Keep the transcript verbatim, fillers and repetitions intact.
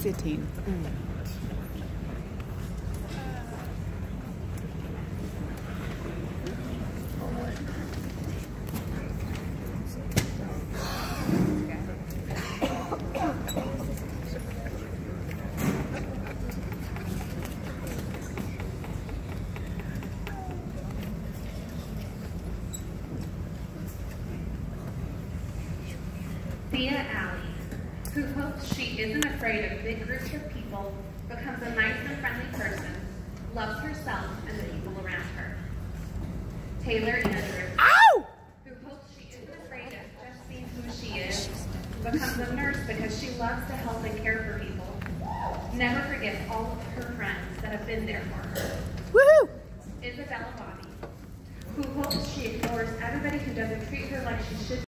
sitting. Mm. Thea Alley, who hopes she isn't afraid of big groups of people, becomes a nice and friendly person, loves herself and the people around her. Taylor Andrews, Ow! who hopes she isn't afraid of just being who she is, becomes a nurse because she loves to help and care for people, never forgets all of her friends that have been there for her. Woohoo! Isabella Bobby, who hopes she ignores everybody who doesn't treat her like she should